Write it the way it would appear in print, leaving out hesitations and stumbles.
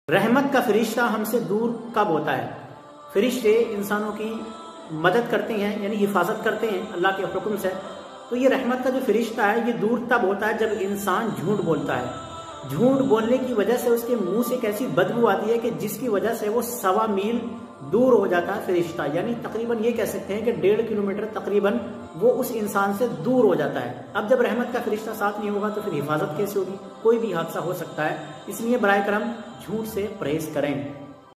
रहमत का फरिश्ता हमसे दूर कब होता है? फरिश्ते इंसानों की मदद करते हैं, यानी हिफाजत करते हैं अल्लाह के हुक्म से। तो ये रहमत का जो फरिश्ता है ये दूर तब होता है जब इंसान झूठ बोलता है। झूठ बोलने की वजह से उसके मुंह से एक ऐसी बदबू आती है कि जिसकी वजह से वो 1.25 मील दूर हो जाता है फरिश्ता, यानी तकरीबन ये कह सकते हैं कि 1.5 किलोमीटर तकरीबन वो उस इंसान से दूर हो जाता है। अब जब रहमत का फरिश्ता साथ नहीं होगा तो फिर हिफाजत कैसे होगी? कोई भी हादसा हो सकता है, इसलिए बराए करम झूठ से परहेज करें।